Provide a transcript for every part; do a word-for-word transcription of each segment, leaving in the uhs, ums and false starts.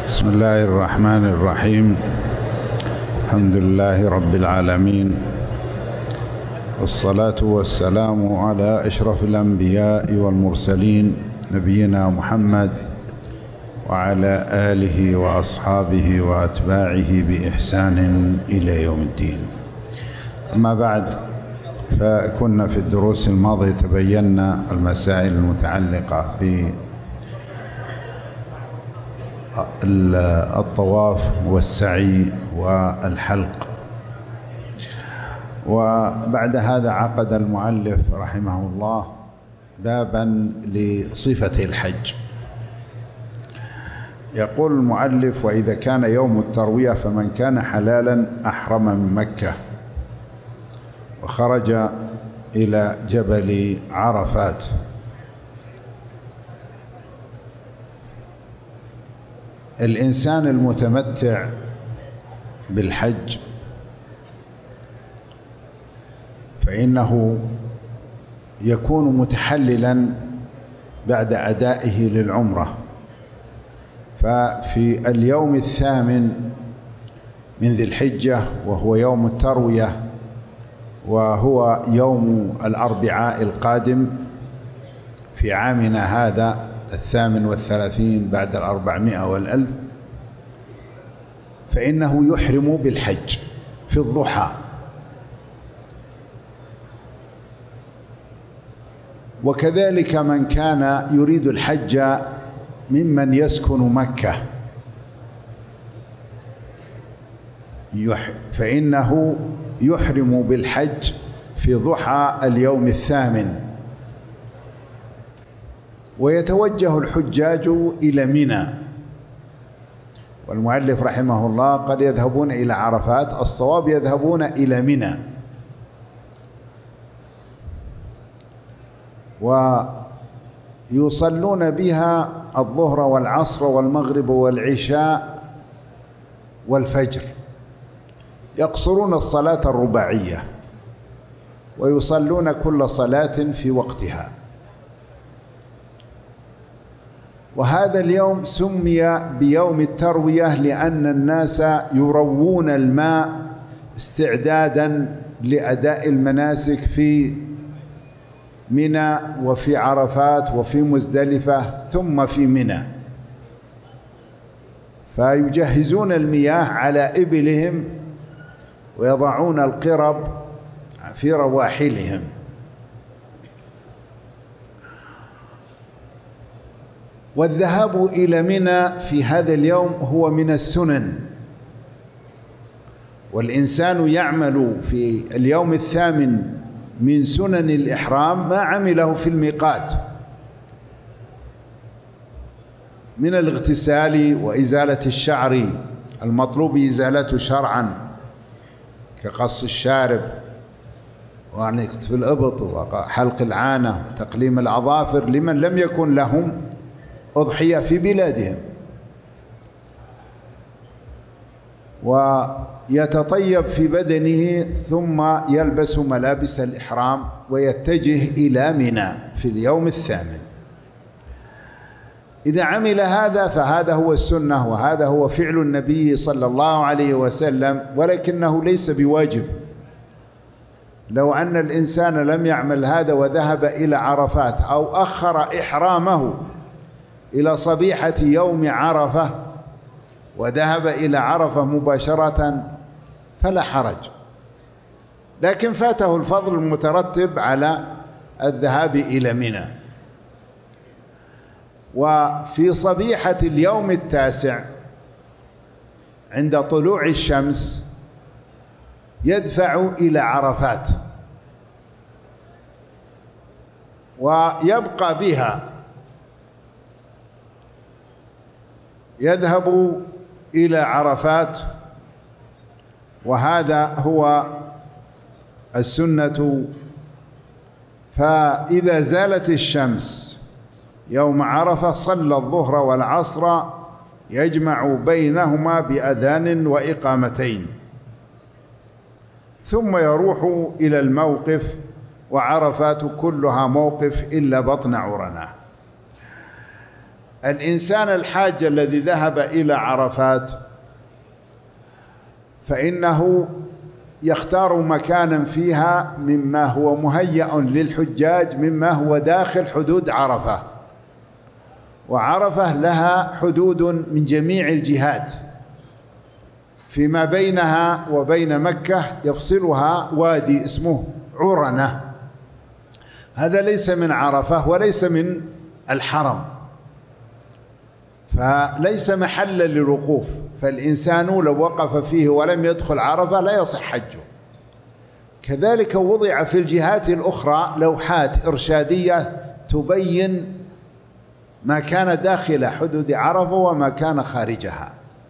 بسم الله الرحمن الرحيم. الحمد لله رب العالمين، والصلاة والسلام على أشرف الأنبياء والمرسلين نبينا محمد وعلى آله وأصحابه وأتباعه بإحسان إلى يوم الدين. أما بعد، فكنا في الدروس الماضية تبينا المسائل المتعلقة بالطواف والسعي والحلق، وبعد هذا عقد المؤلف رحمه الله بابا لصفة الحج. يقول المؤلف: وإذا كان يوم التروية فمن كان حلالا أحرم من مكة وخرج إلى جبل عرفات، الإنسان المتمتع بالحج فإنه يكون متحللا بعد أدائه للعمرة. ففي اليوم الثامن من ذي الحجة، وهو يوم التروية، وهو يوم الأربعاء القادم في عامنا هذا الثامن والثلاثين بعد الأربعمائة والألف، فإنه يحرم بالحج في الضحى. وكذلك من كان يريد الحج ممن يسكن مكة فإنه يحرم بالحج في ضحى اليوم الثامن. ويتوجه الحجاج إلى منى، والمؤلف رحمه الله قد يذهبون إلى عرفات، الصواب يذهبون إلى منى، ويصلون بها الظهر والعصر والمغرب والعشاء والفجر، يقصرون الصلاة الرباعية ويصلون كل صلاة في وقتها. وهذا اليوم سمي بيوم التروية لأن الناس يروون الماء استعدادا لأداء المناسك في منى وفي عرفات وفي مزدلفة ثم في منى، فيجهزون المياه على إبلهم ويضعون القرب في رواحلهم. والذهاب إلى منى في هذا اليوم هو من السنن، والإنسان يعمل في اليوم الثامن من سنن الإحرام ما عمله في الميقات من الاغتسال وإزالة الشعر المطلوب إزالته شرعا كقص الشارب ونكت في الإبط وحلق العانة وتقليم الأظافر لمن لم يكن لهم أضحية في بلادهم، ويتطيب في بدنه ثم يلبس ملابس الإحرام ويتجه إلى منى في اليوم الثامن. إذا عمل هذا فهذا هو السنة، وهذا هو فعل النبي صلى الله عليه وسلم، ولكنه ليس بواجب. لو أن الإنسان لم يعمل هذا وذهب إلى عرفات أو أخر إحرامه إلى صبيحة يوم عرفة وذهب إلى عرفة مباشرة فلا حرج، لكن فاته الفضل المترتب على الذهاب إلى منى. وفي صبيحة اليوم التاسع عند طلوع الشمس يدفع إلى عرفات ويبقى بها، يذهب إلى عرفات، وهذا هو السنة. فإذا زالت الشمس يوم عرفة صلى الظهر والعصر يجمع بينهما بأذان وإقامتين، ثم يروح إلى الموقف، وعرفات كلها موقف إلا بطن عرنة. الإنسان الحاج الذي ذهب إلى عرفات فإنه يختار مكانا فيها مما هو مهيأ للحجاج مما هو داخل حدود عرفة، وعرفة لها حدود من جميع الجهات، فيما بينها وبين مكة يفصلها وادي اسمه عرنة، هذا ليس من عرفة وليس من الحرم، فليس محلا للوقوف، فالإنسان لو وقف فيه ولم يدخل عرفة لا يصح حجه. كذلك وضع في الجهات الأخرى لوحات إرشادية تبين ما كان داخل حدود عرفة وما كان خارجها،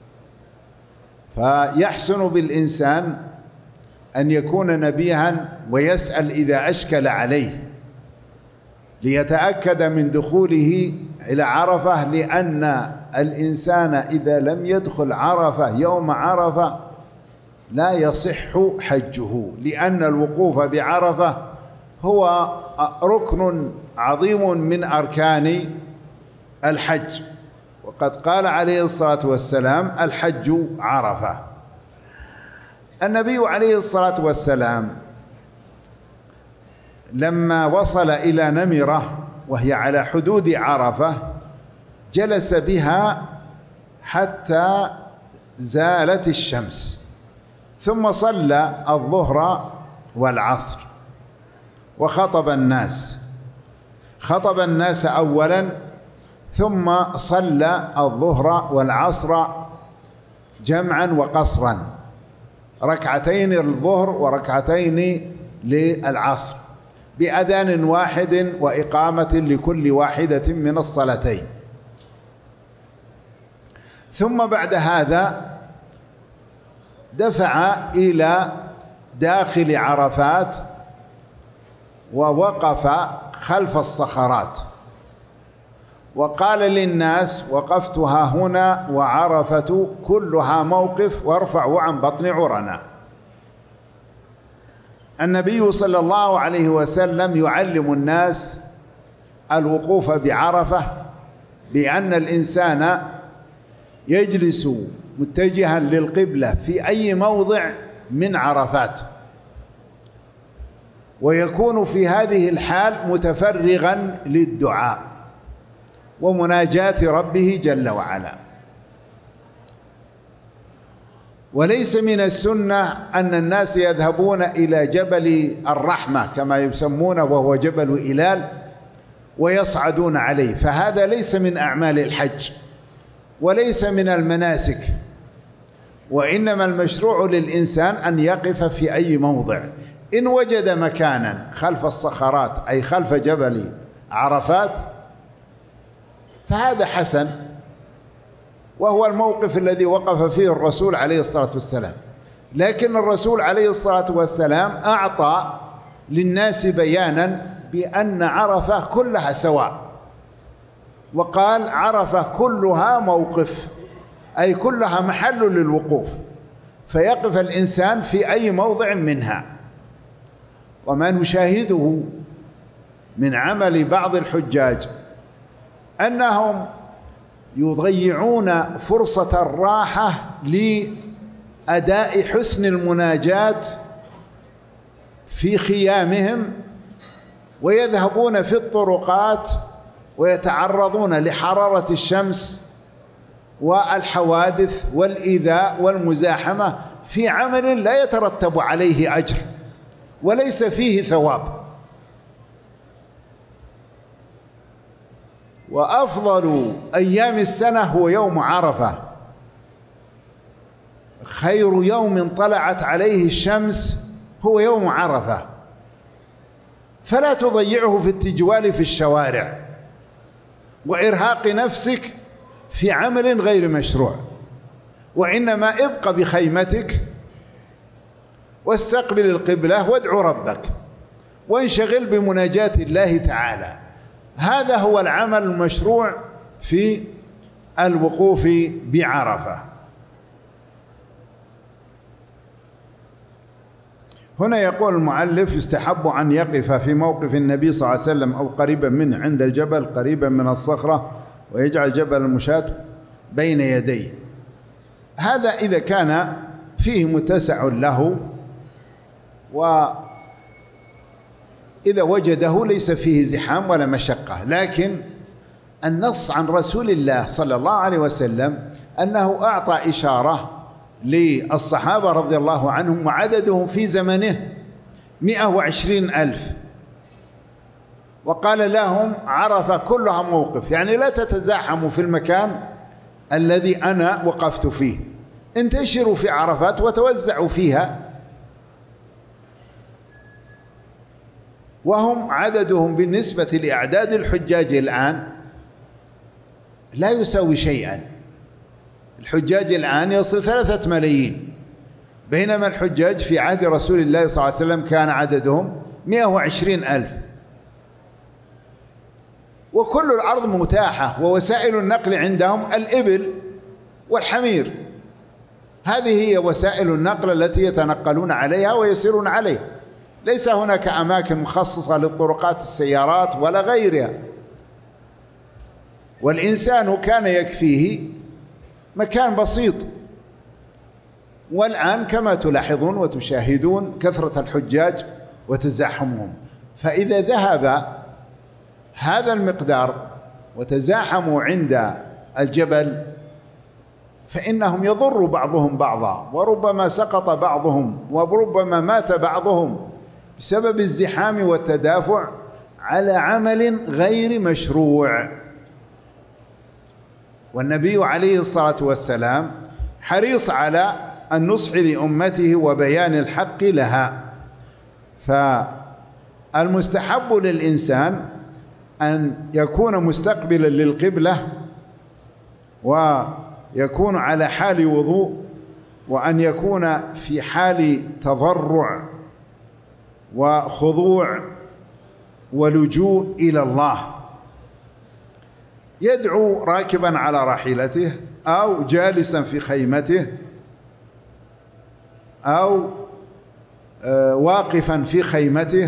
فيحسن بالإنسان أن يكون نبيها ويسأل إذا أشكل عليه ليتأكد من دخوله إلى عرفة، لأن الإنسان إذا لم يدخل عرفة يوم عرفة لا يصح حجه، لأن الوقوف بعرفة هو ركن عظيم من أركان الحج، وقد قال عليه الصلاة والسلام الحج عرفة. النبي عليه الصلاة والسلام لما وصل إلى نمرة وهي على حدود عرفة جلس بها حتى زالت الشمس، ثم صلى الظهر والعصر وخطب الناس، خطب الناس أولا ثم صلى الظهر والعصر جمعا وقصرا، ركعتين للظهر وركعتين للعصر بأذان واحد وإقامة لكل واحدة من الصلاتين. ثم بعد هذا دفع إلى داخل عرفات ووقف خلف الصخرات وقال للناس: وقفتها هنا وعرفة كلها موقف وارفعوا عن بطن عرنة. النبي صلى الله عليه وسلم يعلم الناس الوقوف بعرفة بأن الإنسان يجلس متجها للقبلة في أي موضع من عرفات، ويكون في هذه الحال متفرغا للدعاء ومناجاة ربه جل وعلا. وليس من السنة أن الناس يذهبون إلى جبل الرحمة كما يسمونه وهو جبل إلال ويصعدون عليه، فهذا ليس من أعمال الحج وليس من المناسك، وإنما المشروع للإنسان أن يقف في أي موضع، إن وجد مكانا خلف الصخرات أي خلف جبل عرفات فهذا حسن، وهو الموقف الذي وقف فيه الرسول عليه الصلاة والسلام. لكن الرسول عليه الصلاة والسلام أعطى للناس بيانا بأن عرفة كلها سواء، وقال عرفة كلها موقف أي كلها محل للوقوف، فيقف الإنسان في أي موضع منها. وما نشاهده من عمل بعض الحجاج أنهم يضيعون فرصة الراحة لأداء حسن المناجاة في خيامهم، ويذهبون في الطرقات ويتعرضون لحرارة الشمس والحوادث والإيذاء والمزاحمة في عمل لا يترتب عليه أجر وليس فيه ثواب. وأفضل أيام السنة هو يوم عرفة، خير يوم طلعت عليه الشمس هو يوم عرفة، فلا تضيعه في التجوال في الشوارع وإرهاق نفسك في عمل غير مشروع، وإنما ابق بخيمتك واستقبل القبلة وادعو ربك وانشغل بمناجاة الله تعالى. هذا هو العمل المشروع في الوقوف بعرفة. هنا يقول المؤلف: يستحب أن يقف في موقف النبي صلى الله عليه وسلم أو قريبا منه عند الجبل قريبا من الصخرة ويجعل جبل المشاة بين يديه. هذا إذا كان فيه متسع له، وإذا وجده ليس فيه زحام ولا مشقة. لكن النص عن رسول الله صلى الله عليه وسلم أنه أعطى إشارة للصحابة رضي الله عنهم، وعددهم في زمنه مئة وعشرين ألف، وقال لهم عرفة كلها موقف، يعني لا تتزاحموا في المكان الذي أنا وقفت فيه، انتشروا في عرفات وتوزعوا فيها. وهم عددهم بالنسبة لأعداد الحجاج الآن لا يساوي شيئا. الحجاج الآن يصل ثلاثة ملايين، بينما الحجاج في عهد رسول الله صلى الله عليه وسلم كان عددهم مئة وعشرين ألف. وكل الأرض متاحة، ووسائل النقل عندهم الإبل والحمير، هذه هي وسائل النقل التي يتنقلون عليها ويسيرون عليها. ليس هناك أماكن مخصصة للطرقات السيارات ولا غيرها. والإنسان كان يكفيه مكان بسيط، والآن كما تلاحظون وتشاهدون كثرة الحجاج وتزاحمهم. فإذا ذهب هذا المقدار وتزاحموا عند الجبل فإنهم يضر بعضهم بعضا، وربما سقط بعضهم وربما مات بعضهم بسبب الزحام والتدافع على عمل غير مشروع. والنبي عليه الصلاة والسلام حريص على النصح لأمته وبيان الحق لها. فالمستحب للإنسان أن يكون مستقبلا للقبلة، ويكون على حال وضوء، وأن يكون في حال تضرع وخضوع ولجوء إلى الله، يدعو راكبا على راحلته أو جالسا في خيمته أو واقفا في خيمته.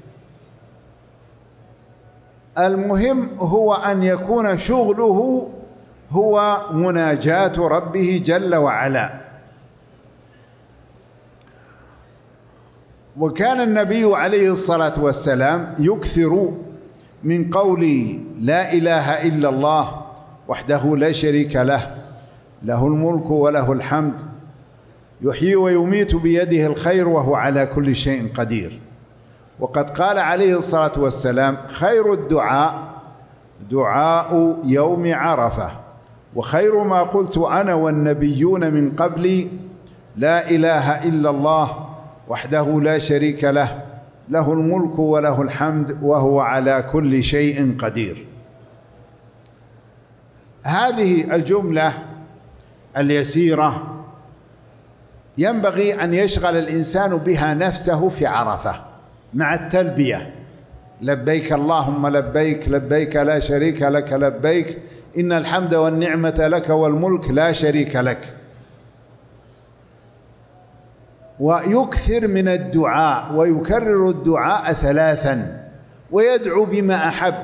المهم هو أن يكون شغله هو مناجاة ربه جل وعلا. وكان النبي عليه الصلاة والسلام يكثر من قول لا إله إلا الله وحده لا شريك له، له الملك وله الحمد، يحيي ويميت بيده الخير وهو على كل شيء قدير. وقد قال عليه الصلاة والسلام خير الدعاء دعاء يوم عرفة، وخير ما قلت أنا والنبيون من قبلي لا إله إلا الله وحده لا شريك له، له الملك وله الحمد وهو على كل شيء قدير. هذه الجملة اليسيرة ينبغي أن يشغل الإنسان بها نفسه في عرفة مع التلبية: لبيك اللهم لبيك، لبيك لا شريك لك لبيك، إن الحمد والنعمة لك والملك لا شريك لك. ويكثر من الدعاء ويكرر الدعاء ثلاثا، ويدعو بما أحب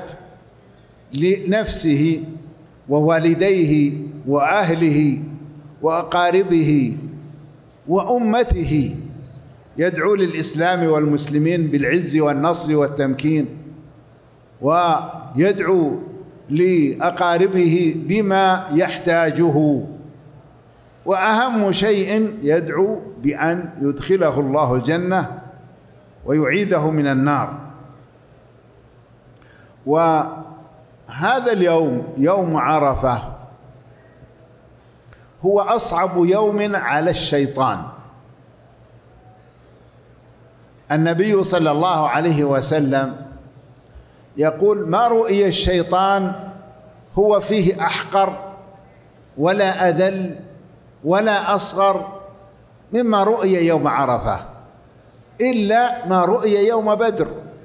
لنفسه ووالديه وأهله وأقاربه وأمته. يدعو للإسلام والمسلمين بالعز والنصر والتمكين، ويدعو لأقاربه بما يحتاجه، وأهم شيء يدعو بأن يدخله الله الجنة ويعيذه من النار. وهذا اليوم يوم عرفة هو أصعب يوم على الشيطان. النبي صلى الله عليه وسلم يقول: ما رؤي الشيطان هو فيه أحقر ولا أذل ولا أصغر مما رؤي يوم عرفة، إلا ما رؤي يوم بدر،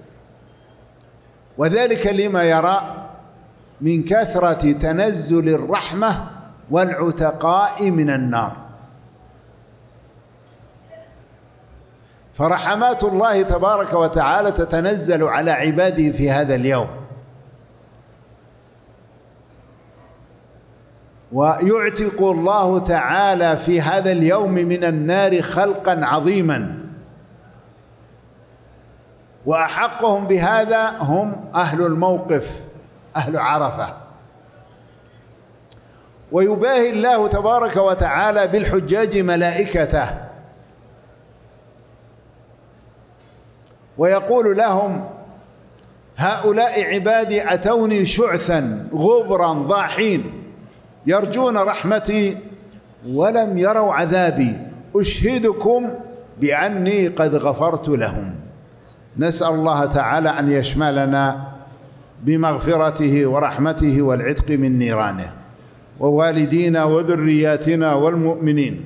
وذلك لما يرى من كثرة تنزل الرحمة والعتقاء من النار. فرحمات الله تبارك وتعالى تتنزل على عباده في هذا اليوم. ويعتق الله تعالى في هذا اليوم من النار خلقا عظيما، وأحقهم بهذا هم أهل الموقف، أهل عرفة. ويباهي الله تبارك وتعالى بالحجاج ملائكته ويقول لهم: هؤلاء عبادي أتوني شعثا غبرا ضاحين يرجون رحمتي ولم يروا عذابي، أشهدكم بأني قد غفرت لهم. نسأل الله تعالى أن يشملنا بمغفرته ورحمته والعتق من نيرانه، ووالدينا وذرياتنا والمؤمنين.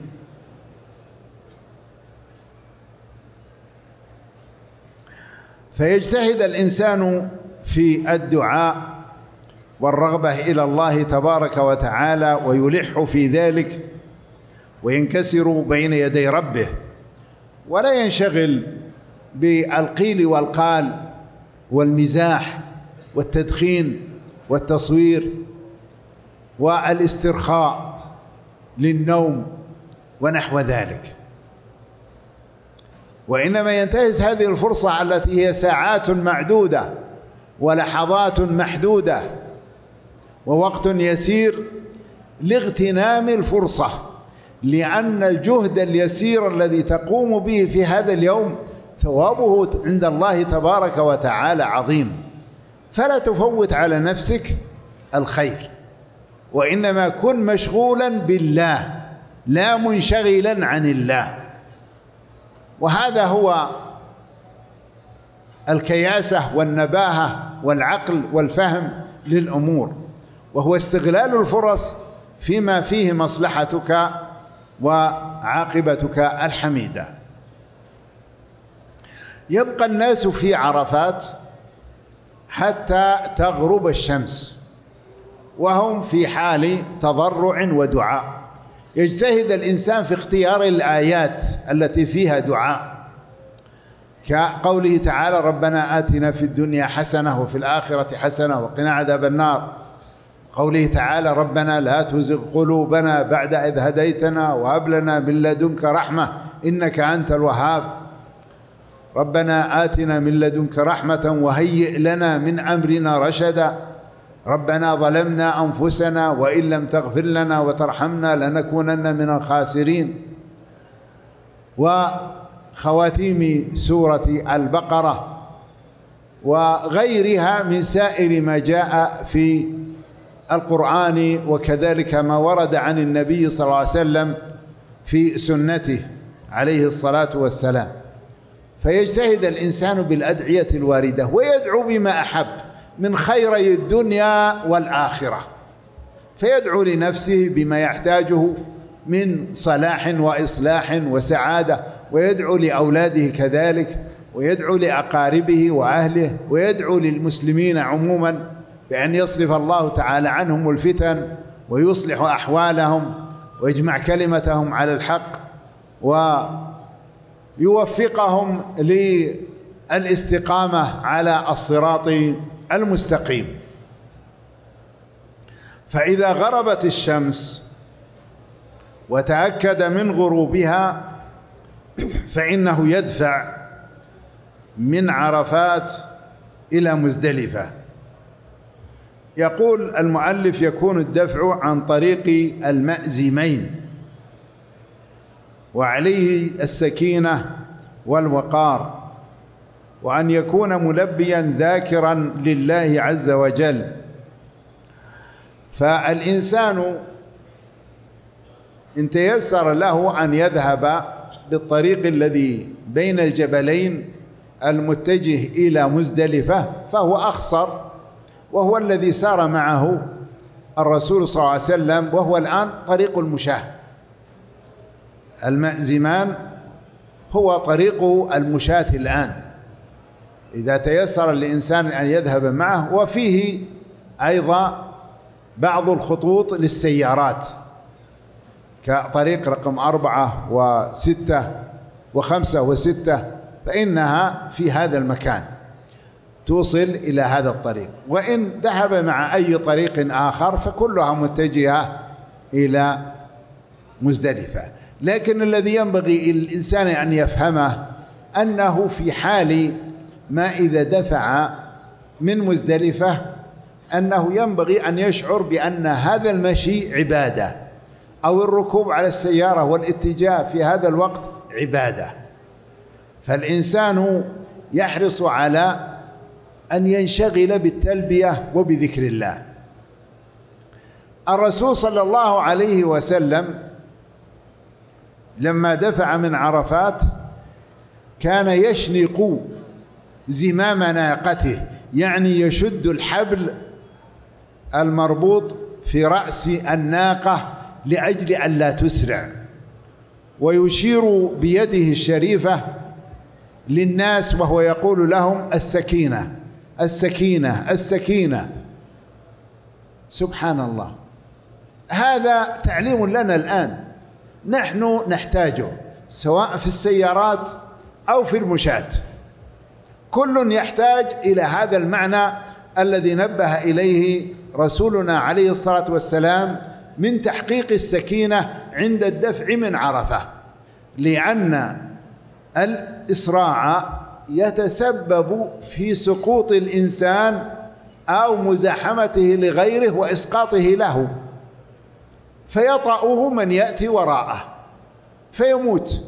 فيجتهد الإنسان في الدعاء والرغبة إلى الله تبارك وتعالى ويلح في ذلك وينكسر بين يدي ربه، ولا ينشغل بالقيل والقال والمزاح والتدخين والتصوير والاسترخاء للنوم ونحو ذلك، وإنما ينتهز هذه الفرصة التي هي ساعات معدودة ولحظات محدودة ووقت يسير لاغتنام الفرصة، لأن الجهد اليسير الذي تقوم به في هذا اليوم ثوابه عند الله تبارك وتعالى عظيم. فلا تفوت على نفسك الخير، وإنما كن مشغولا بالله لا منشغلا عن الله. وهذا هو الكياسة والنباهة والعقل والفهم للأمور، وهو استغلال الفرص فيما فيه مصلحتك وعاقبتك الحميدة. يبقى الناس في عرفات حتى تغرب الشمس وهم في حال تضرع ودعاء. يجتهد الإنسان في اختيار الآيات التي فيها دعاء، كقوله تعالى: ربنا آتنا في الدنيا حسنة وفي الآخرة حسنة وقنا عذاب النار. قوله تعالى: ربنا لا تزغ قلوبنا بعد إذ هديتنا وهب لنا من لدنك رحمة إنك أنت الوهاب. ربنا آتنا من لدنك رحمة وهيئ لنا من أمرنا رشدا. ربنا ظلمنا أنفسنا وإن لم تغفر لنا وترحمنا لنكونن من الخاسرين. وخواتيم سورة البقرة وغيرها من سائر ما جاء في القرآن، وكذلك ما ورد عن النبي صلى الله عليه وسلم في سنته عليه الصلاة والسلام. فيجتهد الإنسان بالأدعية الواردة ويدعو بما أحب من خيري الدنيا والآخرة، فيدعو لنفسه بما يحتاجه من صلاح وإصلاح وسعادة، ويدعو لأولاده كذلك، ويدعو لأقاربه وأهله، ويدعو للمسلمين عموما بأن يصرف الله تعالى عنهم الفتن ويصلح أحوالهم ويجمع كلمتهم على الحق ويوفقهم للاستقامة على الصراط المستقيم. فإذا غربت الشمس وتأكد من غروبها فإنه يدفع من عرفات إلى مزدلفة. يقول المؤلف: يكون الدفع عن طريق المأزمين، وعليه السكينة والوقار، وأن يكون ملبيا ذاكرا لله عز وجل. فالإنسان إن تيسر له أن يذهب بالطريق الذي بين الجبلين المتجه إلى مزدلفة فهو أخصر، وهو الذي سار معه الرسول صلى الله عليه وسلم، وهو الآن طريق المشاة. المأزمان هو طريق المشاة الآن إذا تيسر الإنسان أن يذهب معه، وفيه أيضا بعض الخطوط للسيارات كطريق رقم أربعة وستة وخمسة وستة، فإنها في هذا المكان توصل إلى هذا الطريق. وإن ذهب مع أي طريق آخر فكلها متجهة إلى مزدلفة. لكن الذي ينبغي الإنسان أن يفهمه أنه في حال ما إذا دفع من مزدلفة أنه ينبغي أن يشعر بأن هذا المشي عبادة، أو الركوب على السيارة والاتجاه في هذا الوقت عبادة. فالإنسان يحرص على أن ينشغل بالتلبية وبذكر الله. الرسول صلى الله عليه وسلم لما دفع من عرفات كان يشنق زمام ناقته، يعني يشد الحبل المربوط في رأس الناقة لأجل أن لا تسرع، ويشير بيده الشريفة للناس وهو يقول لهم السكينة السكينة السكينة. سبحان الله، هذا تعليم لنا الآن نحن نحتاجه، سواء في السيارات أو في المشاة، كل يحتاج إلى هذا المعنى الذي نبه إليه رسولنا عليه الصلاة والسلام من تحقيق السكينة عند الدفع من عرفة، لأن الإسراع يتسبب في سقوط الإنسان أو مزاحمته لغيره وإسقاطه له، فيطأه من يأتي وراءه فيموت،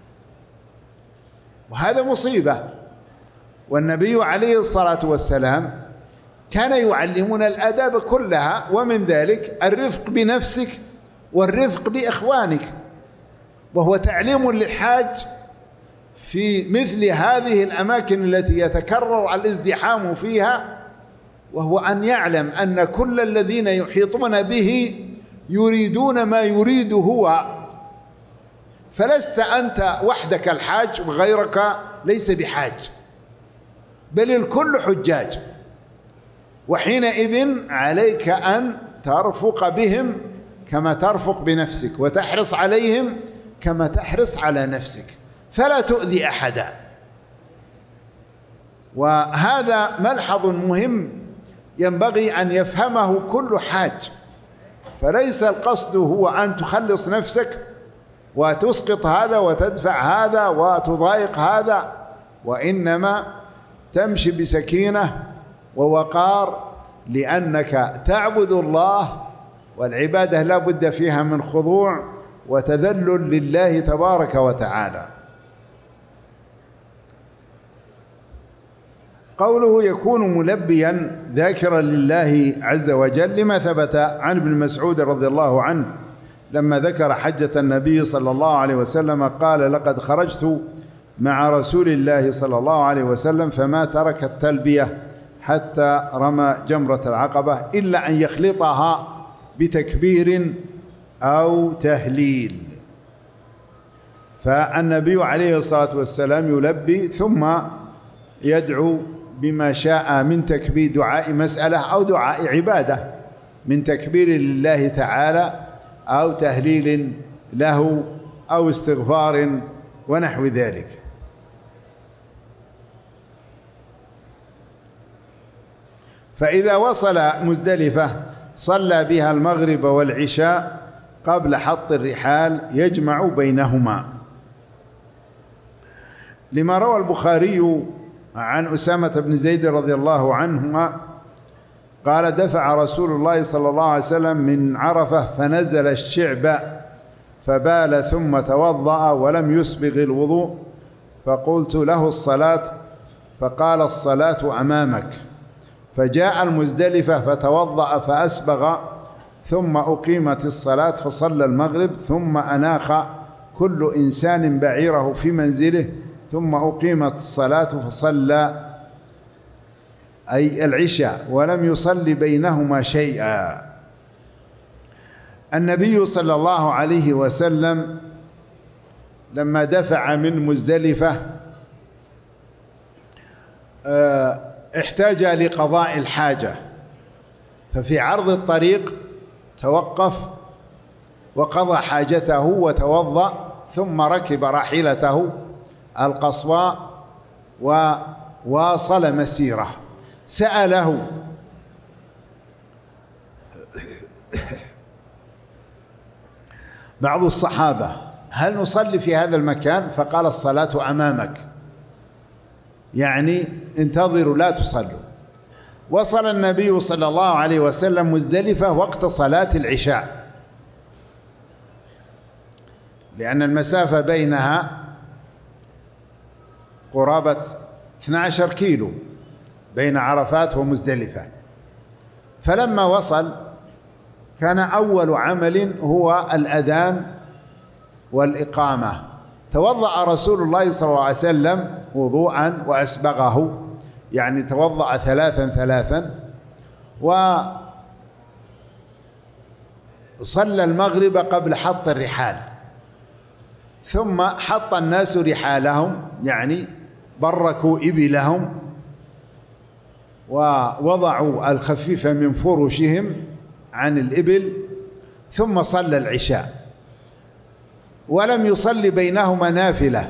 وهذا مصيبة. والنبي عليه الصلاة والسلام كان يعلمنا الآداب كلها، ومن ذلك الرفق بنفسك والرفق بإخوانك، وهو تعليم للحاج في مثل هذه الأماكن التي يتكرر الازدحام فيها، وهو أن يعلم أن كل الذين يحيطون به يريدون ما يريد هو، فلست أنت وحدك الحاج وغيرك ليس بحاج، بل الكل حجاج، وحينئذ عليك أن ترفق بهم كما ترفق بنفسك، وتحرص عليهم كما تحرص على نفسك، فلا تؤذي أحدا. وهذا ملحظ مهم ينبغي أن يفهمه كل حاج، فليس القصد هو أن تخلص نفسك وتسقط هذا وتدفع هذا وتضايق هذا، وإنما تمشي بسكينة ووقار، لأنك تعبد الله، والعبادة لا بد فيها من خضوع وتذلل لله تبارك وتعالى. قوله يكون ملبيا ذاكرا لله عز وجل لما ثبت عن ابن مسعود رضي الله عنه لما ذكر حجة النبي صلى الله عليه وسلم قال: لقد خرجت مع رسول الله صلى الله عليه وسلم فما ترك التلبية حتى رمى جمرة العقبة إلا أن يخلطها بتكبير أو تهليل. فالنبي عليه الصلاة والسلام يلبي ثم يدعو بما شاء من تكبير، دعاء مسألة أو دعاء عبادة، من تكبير لله تعالى أو تهليل له أو استغفار ونحو ذلك. فإذا وصل مزدلفة صلى بها المغرب والعشاء قبل حط الرحال يجمع بينهما، لما روى البخاري عن أسامة بن زيد رضي الله عنهما قال: دفع رسول الله صلى الله عليه وسلم من عرفة فنزل الشعب فبال ثم توضأ ولم يسبغ الوضوء، فقلت له الصلاة، فقال: الصلاة أمامك. فجاء المزدلفة فتوضأ فأسبغ، ثم أقيمت الصلاة فصلى المغرب، ثم أناخ كل إنسان بعيره في منزله، ثم أقيمت الصلاة فصلى أي العشاء ولم يصلي بينهما شيئا. النبي صلى الله عليه وسلم لما دفع من مزدلفة احتاج لقضاء الحاجة، ففي عرض الطريق توقف وقضى حاجته وتوضأ، ثم ركب راحلته القصواء وواصل مسيره. سأله بعض الصحابة: هل نصلي في هذا المكان؟ فقال: الصلاة أمامك، يعني انتظروا لا تصلوا. وصل النبي صلى الله عليه وسلم مزدلفة وقت صلاة العشاء، لأن المسافة بينها قرابة اثني عشر كيلو بين عرفات ومزدلفة. فلما وصل كان أول عمل هو الأذان والإقامة. توضأ رسول الله صلى الله عليه وسلم وضوءا وأسبغه، يعني توضأ ثلاثا ثلاثا، وصلى المغرب قبل حط الرحال، ثم حط الناس رحالهم، يعني بركوا إبلهم ووضعوا الخفيف من فرشهم عن الإبل، ثم صلى العشاء ولم يصلي بينهما نافلة.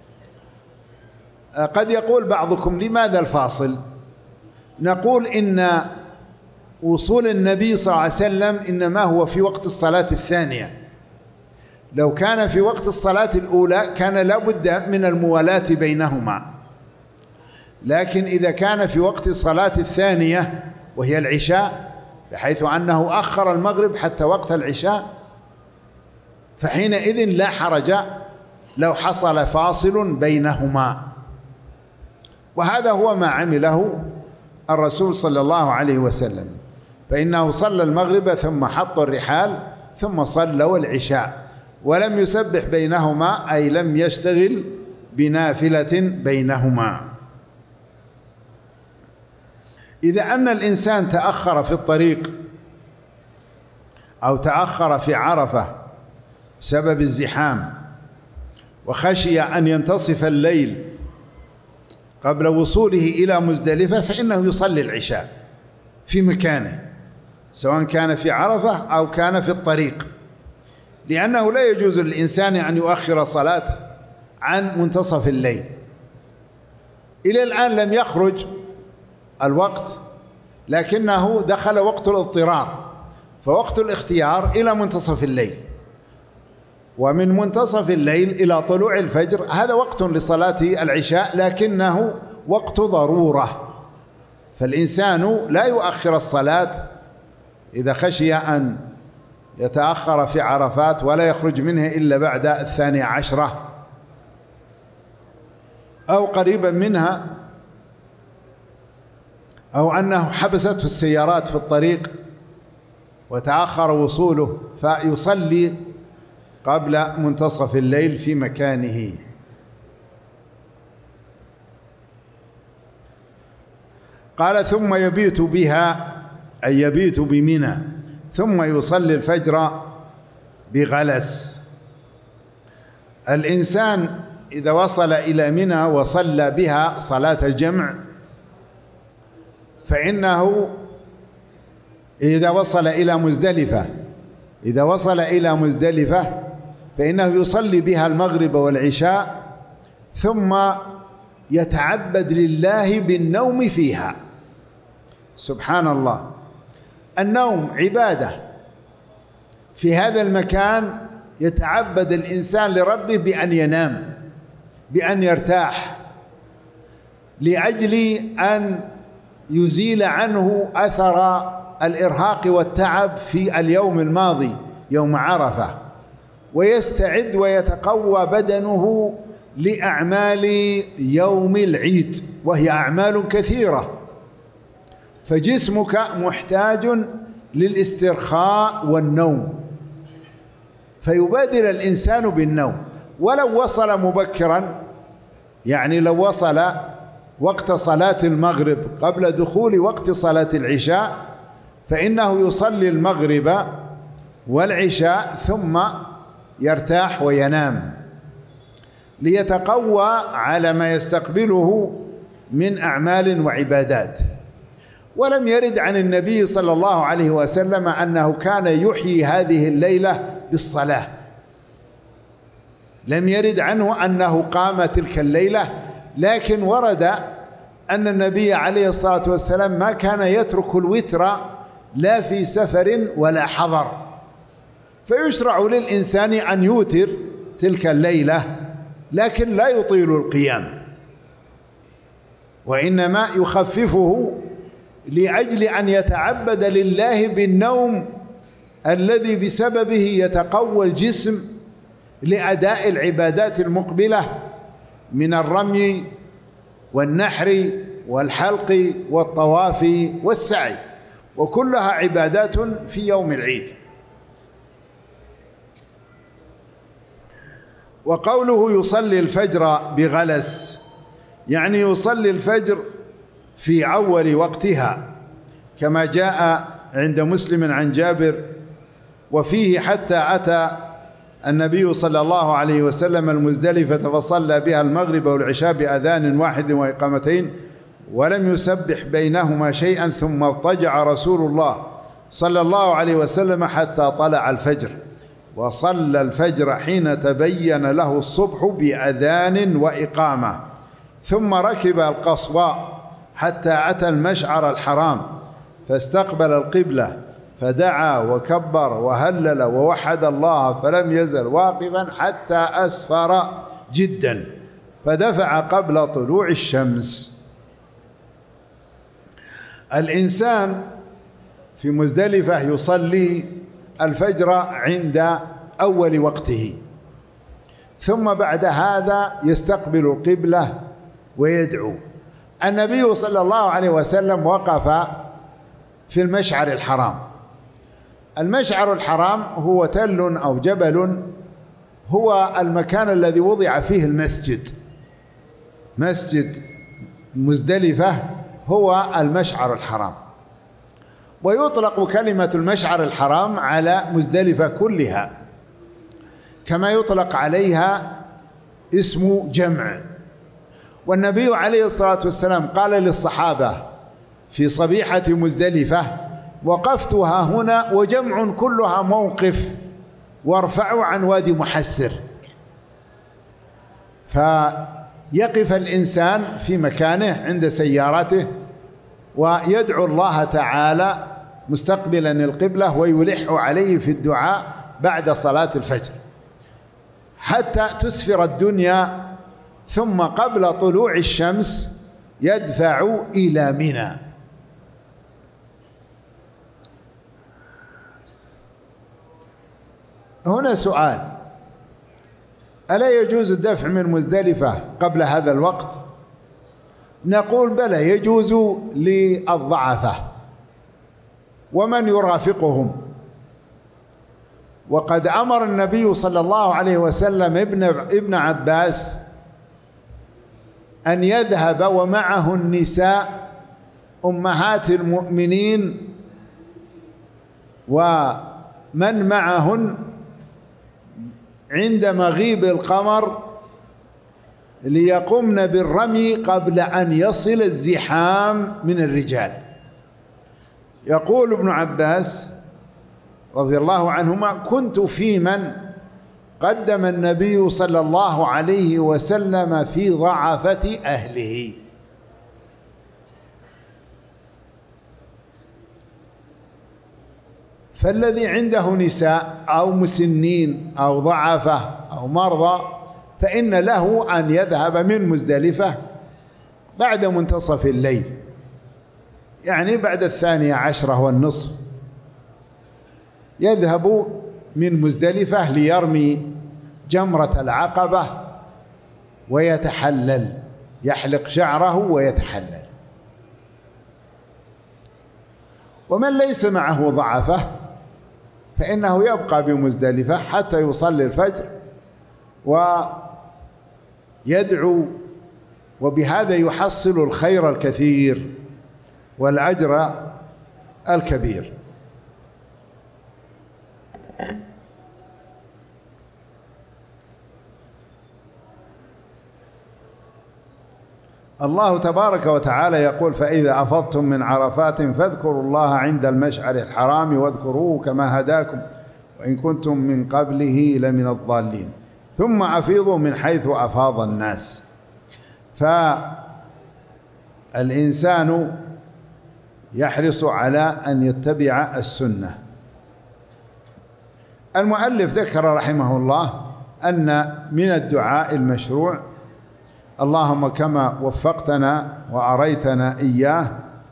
قد يقول بعضكم: لماذا الفاصل؟ نقول إن وصول النبي صلى الله عليه وسلم إنما هو في وقت الصلاة الثانية. لو كان في وقت الصلاة الأولى كان لابد من الموالاة بينهما، لكن إذا كان في وقت الصلاة الثانية وهي العشاء، بحيث أنه أخر المغرب حتى وقت العشاء، فحينئذ لا حرج لو حصل فاصل بينهما. وهذا هو ما عمله الرسول صلى الله عليه وسلم، فإنه صلى المغرب ثم حط الرحال ثم صلوا العشاء، ولم يسبح بينهما، أي لم يشتغل بنافلة بينهما. إذا أن الإنسان تأخر في الطريق أو تأخر في عرفة بسبب الزحام وخشي أن ينتصف الليل قبل وصوله إلى مزدلفة، فإنه يصلي العشاء في مكانه، سواء كان في عرفة أو كان في الطريق، لأنه لا يجوز للإنسان أن يؤخر صلاته عن منتصف الليل. إلى الآن لم يخرج الوقت، لكنه دخل وقت الاضطرار، فوقت الاختيار إلى منتصف الليل، ومن منتصف الليل إلى طلوع الفجر هذا وقت لصلاة العشاء، لكنه وقت ضرورة، فالإنسان لا يؤخر الصلاة إذا خشي أن يتأخر في عرفات ولا يخرج منه إلا بعد الثانية عشرة أو قريبا منها، أو أنه حبسته السيارات في الطريق وتأخر وصوله، فيصلي قبل منتصف الليل في مكانه. قال: ثم يبيت بها، أي يبيت بمنى، ثم يصلي الفجر بغلس. الإنسان إذا وصل إلى منى وصلى بها صلاة الجمع، فإنه إذا وصل إلى مزدلفة إذا وصل إلى مزدلفة فإنه يصلي بها المغرب والعشاء، ثم يتعبد لله بالنوم فيها. سبحان الله، النوم عبادة. في هذا المكان يتعبد الإنسان لربه بأن ينام، بأن يرتاح، لأجل أن يزيل عنه أثر الإرهاق والتعب في اليوم الماضي يوم عرفة، ويستعد ويتقوى بدنه لأعمال يوم العيد، وهي أعمال كثيرة، فجسمك محتاج للاسترخاء والنوم، فيبادر الإنسان بالنوم. ولو وصل مبكرا، يعني لو وصل وقت صلاة المغرب قبل دخول وقت صلاة العشاء، فإنه يصلي المغرب والعشاء ثم يرتاح وينام ليتقوى على ما يستقبله من أعمال وعبادات. ولم يرد عن النبي صلى الله عليه وسلم أنه كان يحيي هذه الليلة بالصلاة، لم يرد عنه أنه قام تلك الليلة، لكن ورد أن النبي عليه الصلاة والسلام ما كان يترك الوتر لا في سفر ولا حضر، فيشرع للإنسان أن يوتر تلك الليلة، لكن لا يطيل القيام، وإنما يخففه لأجل أن يتعبد لله بالنوم الذي بسببه يتقوى الجسم لأداء العبادات المقبلة من الرمي والنحر والحلق والطواف والسعي، وكلها عبادات في يوم العيد. وقوله يصلي الفجر بغلس يعني يصلي الفجر في أول وقتها، كما جاء عند مسلم عن جابر وفيه: حتى أتى النبي صلى الله عليه وسلم المزدلفة فصلى بها المغرب والعشاء بأذان واحد وإقامتين ولم يسبح بينهما شيئا، ثم اضطجع رسول الله صلى الله عليه وسلم حتى طلع الفجر، وصلى الفجر حين تبين له الصبح بأذان وإقامة، ثم ركب القصواء حتى أتى المشعر الحرام فاستقبل القبلة فدعا وكبر وهلل ووحد الله، فلم يزل واقفا حتى أسفر جدا فدفع قبل طلوع الشمس. الإنسان في مزدلفة يصلي الفجر عند أول وقته، ثم بعد هذا يستقبل القبلة ويدعو. النبي صلى الله عليه وسلم وقف في المشعر الحرام. المشعر الحرام هو تل أو جبل، هو المكان الذي وضع فيه المسجد. مسجد مزدلفة هو المشعر الحرام، ويطلق كلمة المشعر الحرام على مزدلفة كلها، كما يطلق عليها اسم جمع. والنبي عليه الصلاة والسلام قال للصحابة في صبيحة مزدلفة: وقفتها هنا وجمع كلها موقف، وارفعوا عن وادي محسر. فيقف الإنسان في مكانه عند سيارته ويدعو الله تعالى مستقبلا القبلة ويلح عليه في الدعاء بعد صلاة الفجر حتى تسفر الدنيا، ثم قبل طلوع الشمس يدفع إلى منى. هنا سؤال: ألا يجوز الدفع من مزدلفة قبل هذا الوقت؟ نقول بلى، يجوز للضعفة ومن يرافقهم. وقد أمر النبي صلى الله عليه وسلم ابن ابن عباس أن يذهب ومعه النساء أمهات المؤمنين ومن معهن عند مغيب القمر ليقمن بالرمي قبل أن يصل الزحام من الرجال. يقول ابن عباس رضي الله عنهما: كنت في من قدم النبي صلى الله عليه وسلم في ضعفة أهله. فالذي عنده نساء أو مسنين أو ضعفة أو مرضى فإن له أن يذهب من مزدلفة بعد منتصف الليل، يعني بعد الثانية عشرة والنصف، يذهب من مزدلفة ليرمي جمرة العقبة ويتحلل، يحلق شعره ويتحلل. ومن ليس معه ضعفة فإنه يبقى بمزدلفة حتى يصلي الفجر ويدعو، وبهذا يحصل الخير الكثير والأجر الكبير. الله تبارك وتعالى يقول: فإذا أفضتم من عرفات فاذكروا الله عند المشعر الحرام واذكروه كما هداكم وإن كنتم من قبله لمن الضالين ثم أفيضوا من حيث أفاض الناس. فالإنسان يحرص على أن يتبع السنة، المؤلف ذكر رحمه الله أن من الدعاء المشروع: اللهم كما وفقتنا وأريتنا إياه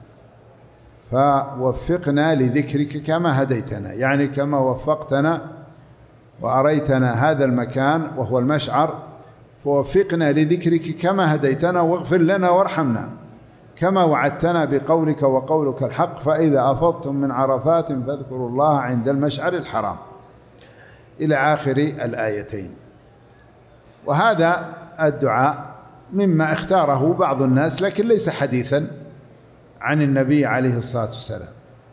فوفقنا لذكرك كما هديتنا، يعني كما وفقتنا وأريتنا هذا المكان وهو المشعر، فوفقنا لذكرك كما هديتنا واغفر لنا وارحمنا كما وعدتنا بقولك وقولك الحق، فإذا أفضتم من عرفات فاذكروا الله عند المشعر الحرام، إلى آخر الآيتين. وهذا الدعاء مما اختاره بعض الناس، لكن ليس حديثا عن النبي عليه الصلاة والسلام.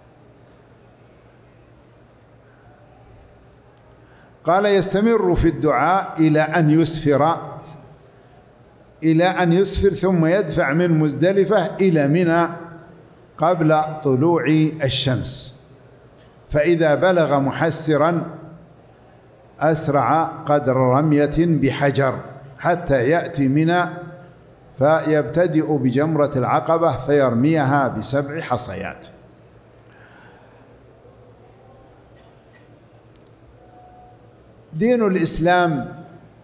قال: يستمر في الدعاء إلى أن يسفر إلى أن يسفر ثم يدفع من مزدلفة إلى منى قبل طلوع الشمس، فإذا بلغ محسرا أسرع قدر رمية بحجر حتى يأتي منى، فيبتدئ بجمرة العقبة فيرميها بسبع حصيات. دين الإسلام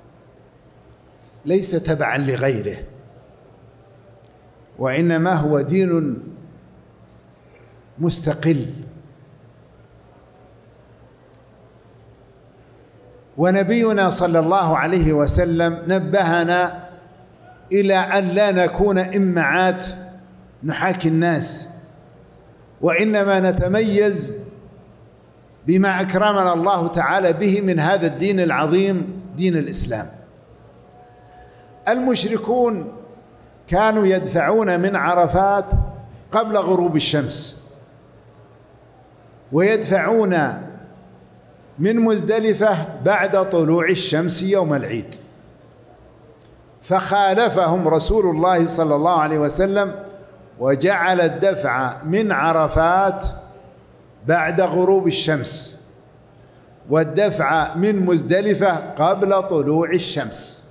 ليس تبعا لغيره، وإنما هو دين مستقل. ونبينا صلى الله عليه وسلم نبهنا إلى أن لا نكون إمعات نحاكي الناس، وإنما نتميز بما أكرمنا الله تعالى به من هذا الدين العظيم، دين الإسلام. المشركون كانوا يدفعون من عرفات قبل غروب الشمس، ويدفعون من مزدلفة بعد طلوع الشمس يوم العيد، فخالفهم رسول الله صلى الله عليه وسلم وجعل الدفع من عرفات بعد غروب الشمس، والدفع من مزدلفة قبل طلوع الشمس،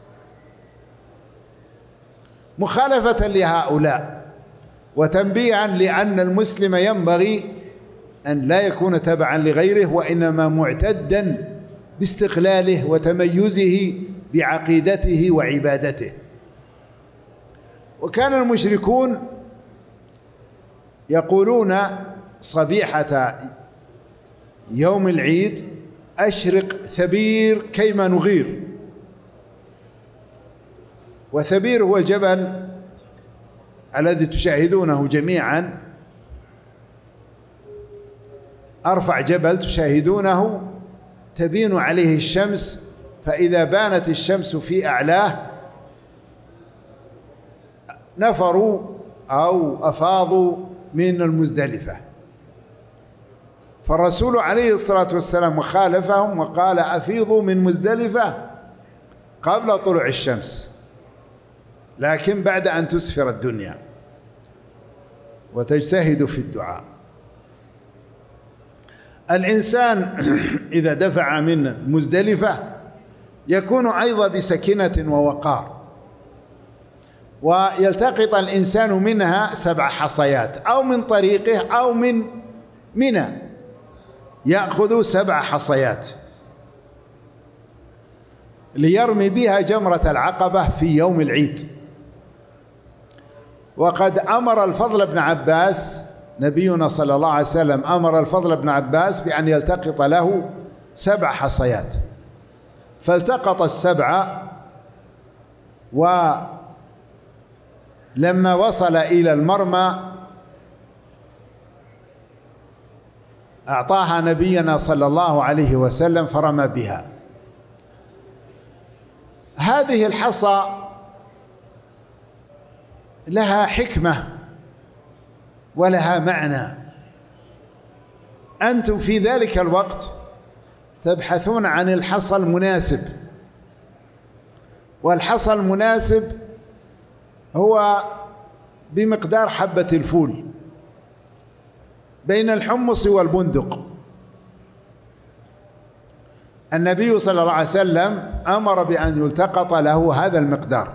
مخالفة لهؤلاء وتنبيها لأن المسلم ينبغي أن لا يكون تبعا لغيره، وإنما معتدا باستقلاله وتميزه بعقيدته وعبادته. وكان المشركون يقولون صبيحة يوم العيد: أشرق ثبير كيما نغير. وثبير هو الجبل الذي تشاهدونه جميعا، أرفع جبل تشاهدونه تبين عليه الشمس، فإذا بانت الشمس في أعلاه نفروا أو أفاضوا من المزدلفة. فالرسول عليه الصلاة والسلام خالفهم وقال: أفيضوا من مزدلفة قبل طلوع الشمس، لكن بعد أن تسفر الدنيا، وتجتهدوا في الدعاء. الإنسان إذا دفع من مزدلفة يكون أيضا بسكينة ووقار، ويلتقط الإنسان منها سبع حصيات، أو من طريقه أو من منى يأخذ سبع حصيات ليرمي بها جمرة العقبة في يوم العيد. وقد أمر الفضل بن عباس، نبينا صلى الله عليه وسلم أمر الفضل بن عباس بأن يلتقط له سبع حصيات، فالتقط السبع، ولما وصل إلى المرمى أعطاها نبينا صلى الله عليه وسلم فرمى بها. هذه الحصى لها حكمة ولها معنى. أنتم في ذلك الوقت تبحثون عن الحصى المناسب، والحصى المناسب هو بمقدار حبة الفول بين الحمص والبندق. النبي صلى الله عليه وسلم أمر بأن يلتقط له هذا المقدار،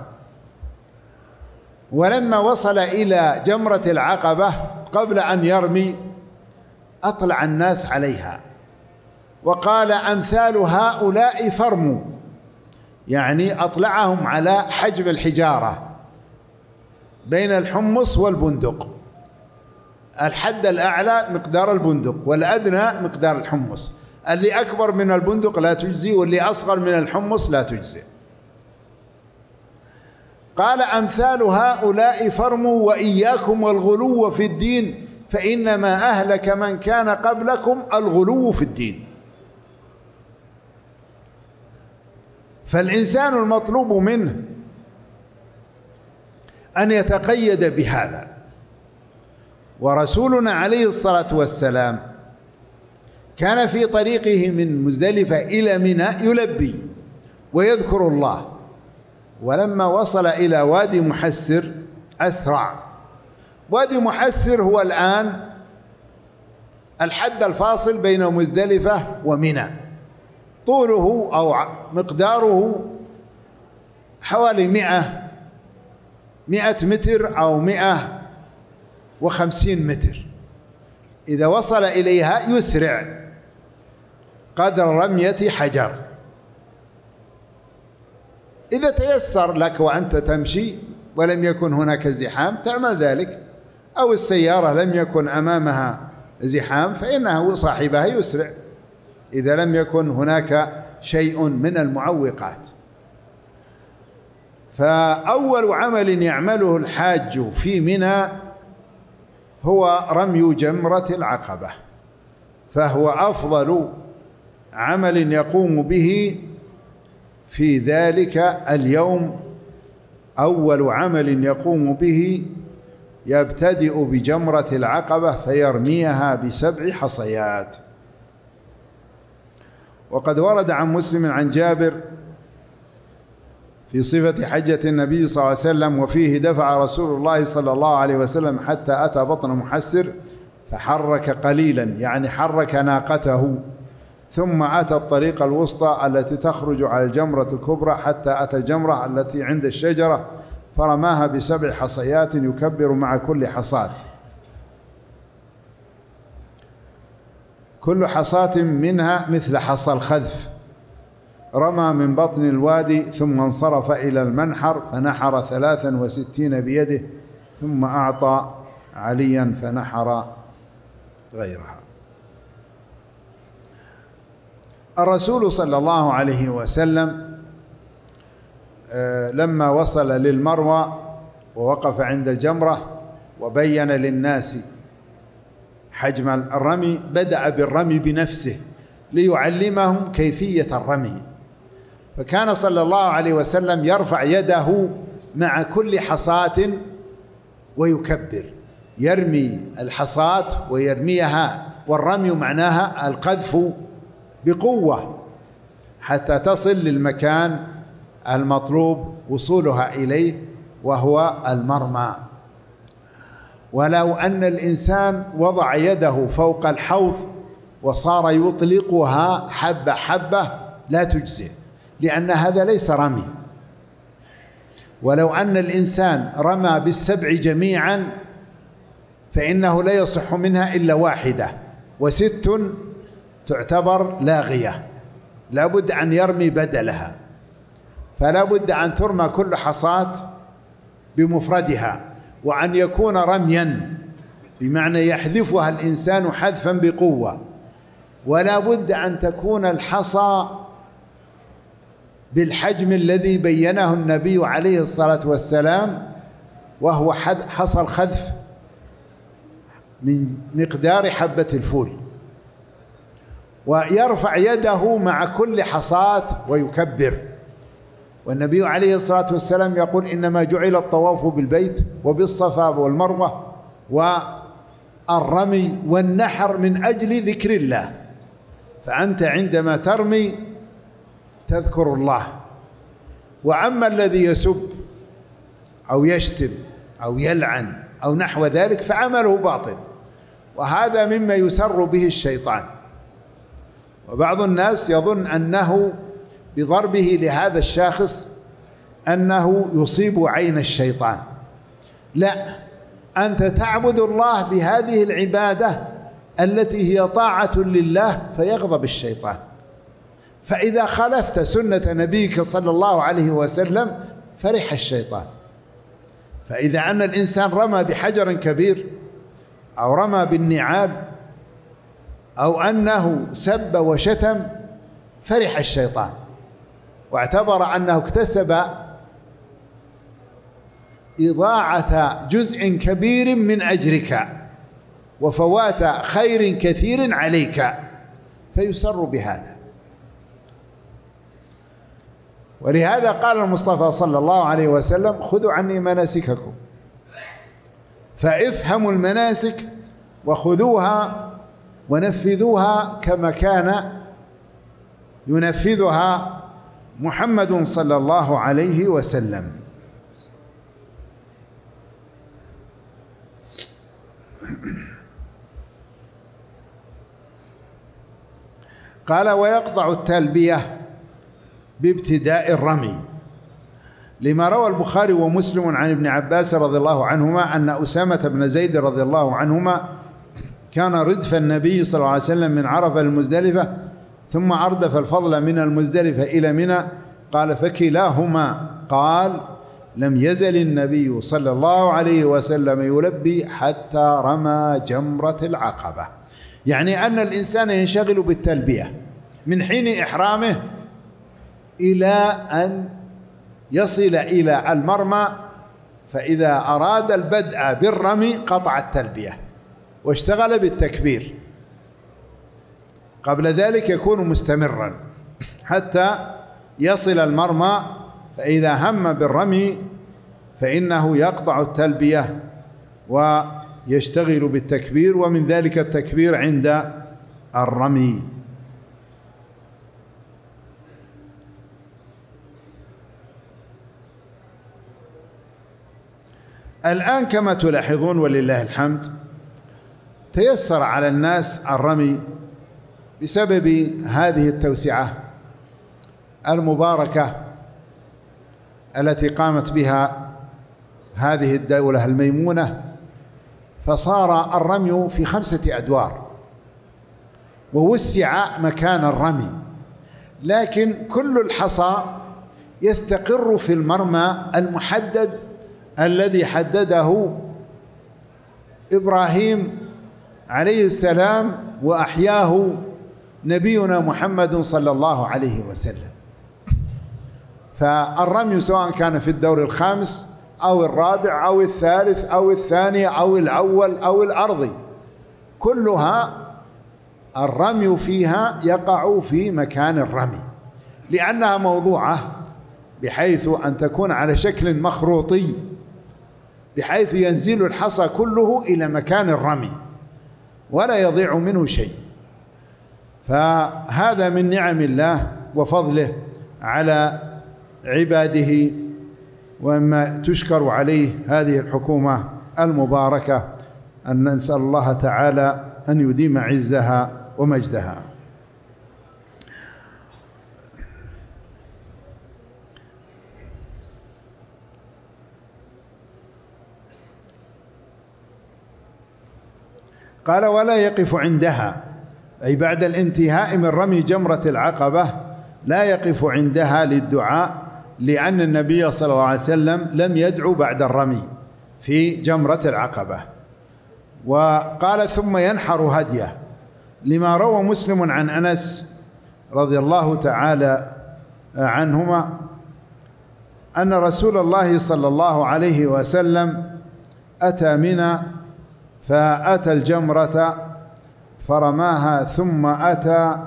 ولما وصل إلى جمرة العقبة قبل أن يرمي أطلع الناس عليها وقال أمثال هؤلاء فرموا، يعني أطلعهم على حجم الحجارة بين الحمص والبندق. الحد الأعلى مقدار البندق والأدنى مقدار الحمص، اللي أكبر من البندق لا تجزي واللي أصغر من الحمص لا تجزي. قال أمثال هؤلاء فرموا وإياكم والغلو في الدين فإنما أهلك من كان قبلكم الغلو في الدين. فالإنسان المطلوب منه أن يتقيد بهذا. ورسولنا عليه الصلاة والسلام كان في طريقه من مزدلفة إلى منى يلبي ويذكر الله، ولما وصل إلى وادي محسر أسرع. وادي محسر هو الآن الحد الفاصل بين مزدلفة ومنى، طوله أو مقداره حوالي مئة مئة متر أو مئة وخمسين متر. إذا وصل إليها يسرع قدر رمية حجر. إذا تيسر لك وأنت تمشي ولم يكن هناك زحام تعمل ذلك، أو السيارة لم يكن أمامها زحام فإنه صاحبها يسرع إذا لم يكن هناك شيء من المعوقات. فأول عمل يعمله الحاج في منى هو رمي جمرة العقبة، فهو أفضل عمل يقوم به في ذلك اليوم. أول عمل يقوم به يبتدئ بجمرة العقبة فيرميها بسبع حصيات. وقد ورد عن مسلم عن جابر في صفة حجة النبي صلى الله عليه وسلم وفيه دفع رسول الله صلى الله عليه وسلم حتى أتى بطن محسر فحرك قليلا، يعني حرك ناقته، ثم أتى الطريق الوسطى التي تخرج على الجمرة الكبرى حتى أتى الجمرة التي عند الشجرة فرماها بسبع حصيات يكبر مع كل حصاة. كل حصاة منها مثل حصى الخذف. رمى من بطن الوادي ثم انصرف إلى المنحر فنحر ثلاثا وستين بيده ثم أعطى عليا فنحر غيرها. الرسول صلى الله عليه وسلم لما وصل للمروة ووقف عند الجمرة وبين للناس حجم الرمي بدأ بالرمي بنفسه ليعلمهم كيفية الرمي. فكان صلى الله عليه وسلم يرفع يده مع كل حصاة ويكبر، يرمي الحصاة ويرميها، والرمي معناها القذف بقوة حتى تصل للمكان المطلوب وصولها إليه وهو المرمى. ولو أن الإنسان وضع يده فوق الحوض وصار يطلقها حبة حبة لا تجزئ، لأن هذا ليس رمي. ولو أن الإنسان رمى بالسبع جميعا فإنه لا يصح منها إلا واحدة، وست تعتبر لاغية، لا بد أن يرمي بدلها. فلا بد أن ترمى كل حصاة بمفردها، وأن يكون رميا بمعنى يحذفها الإنسان حذفا بقوة. ولا بد أن تكون الحصى بالحجم الذي بينه النبي عليه الصلاة والسلام، وهو حصى الخذف من مقدار حبة الفول. ويرفع يده مع كل حصاة ويكبر. والنبي عليه الصلاة والسلام يقول إنما جعل الطواف بالبيت وبالصفا والمروة والرمي والنحر من أجل ذكر الله. فأنت عندما ترمي تذكر الله. وأما الذي يسب أو يشتم أو يلعن أو نحو ذلك فعمله باطل، وهذا مما يسر به الشيطان. وبعض الناس يظن أنه بضربه لهذا الشاخص أنه يصيب عين الشيطان. لا، أنت تعبد الله بهذه العبادة التي هي طاعة لله فيغضب الشيطان. فإذا خالفت سنة نبيك صلى الله عليه وسلم فرح الشيطان. فإذا أن الإنسان رمى بحجر كبير أو رمى بالنعال أو أنه سب وشتم فرح الشيطان، واعتبر أنه اكتسب إضاعة جزء كبير من أجرك وفوات خير كثير عليك، فيسر بهذا. ولهذا قال المصطفى صلى الله عليه وسلم: خذوا عني مناسككم. فافهموا المناسك وخذوها ونفذوها كما كان ينفذها محمد صلى الله عليه وسلم. قال: ويقطع التلبية بابتداء الرمي، لما روى البخاري ومسلم عن ابن عباس رضي الله عنهما أن أسامة بن زيد رضي الله عنهما كان ردف النبي صلى الله عليه وسلم من عرفة المزدلفة، ثم أردف الفضل من المزدلفة إلى منى. قال: فكلاهما قال: لم يزل النبي صلى الله عليه وسلم يلبي حتى رمى جمرة العقبة. يعني أن الإنسان ينشغل بالتلبية من حين إحرامه إلى أن يصل إلى المرمى، فإذا أراد البدء بالرمي قطع التلبية واشتغل بالتكبير. قبل ذلك يكون مستمرا حتى يصل المرمى، فإذا هم بالرمي فإنه يقطع التلبية ويشتغل بالتكبير، ومن ذلك التكبير عند الرمي. الآن كما تلاحظون ولله الحمد تيسر على الناس الرمي بسبب هذه التوسعة المباركة التي قامت بها هذه الدولة الميمونة، فصار الرمي في خمسة أدوار ووسع مكان الرمي، لكن كل الحصى يستقر في المرمى المحدد الذي حدده إبراهيم عليه السلام وأحياه نبينا محمد صلى الله عليه وسلم. فالرمي سواء كان في الدور الخامس أو الرابع أو الثالث أو الثاني أو الأول أو الأرضي، كلها الرمي فيها يقع في مكان الرمي، لأنها موضوعة بحيث أن تكون على شكل مخروطي، بحيث ينزل الحصى كله إلى مكان الرمي ولا يضيع منه شيء. فهذا من نعم الله وفضله على عباده، وما تشكر عليه هذه الحكومة المباركة، أن نسأل الله تعالى أن يديم عزها ومجدها. قال: ولا يقف عندها، أي بعد الانتهاء من رمي جمرة العقبة لا يقف عندها للدعاء، لأن النبي صلى الله عليه وسلم لم يدعو بعد الرمي في جمرة العقبة. وقال: ثم ينحر هديه، لما روى مسلم عن أنس رضي الله تعالى عنهما أن رسول الله صلى الله عليه وسلم أتى منى فأتى الجمرة فرماها، ثم أتى